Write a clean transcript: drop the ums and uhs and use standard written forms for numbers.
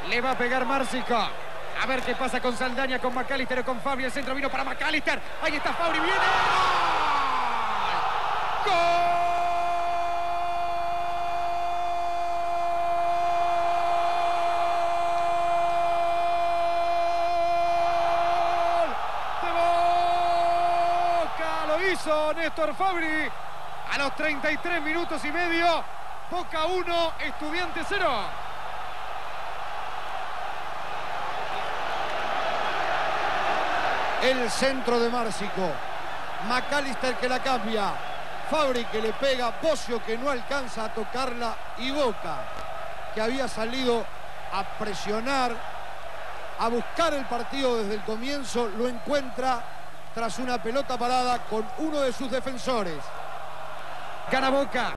Le va a pegar Márcico. A ver qué pasa con Saldaña, con McAllister o con Fabri. El centro vino para McAllister. Ahí está Fabri, viene. ¡Gol! ¡De Boca! Lo hizo Néstor Fabri. A los 33 minutos y medio. Boca 1, Estudiantes 0. El centro de Márcico. McAllister que la cambia. Fabri que le pega. Bocio que no alcanza a tocarla. Y Boca, que había salido a presionar, a buscar el partido desde el comienzo, lo encuentra tras una pelota parada con uno de sus defensores. Gana Boca.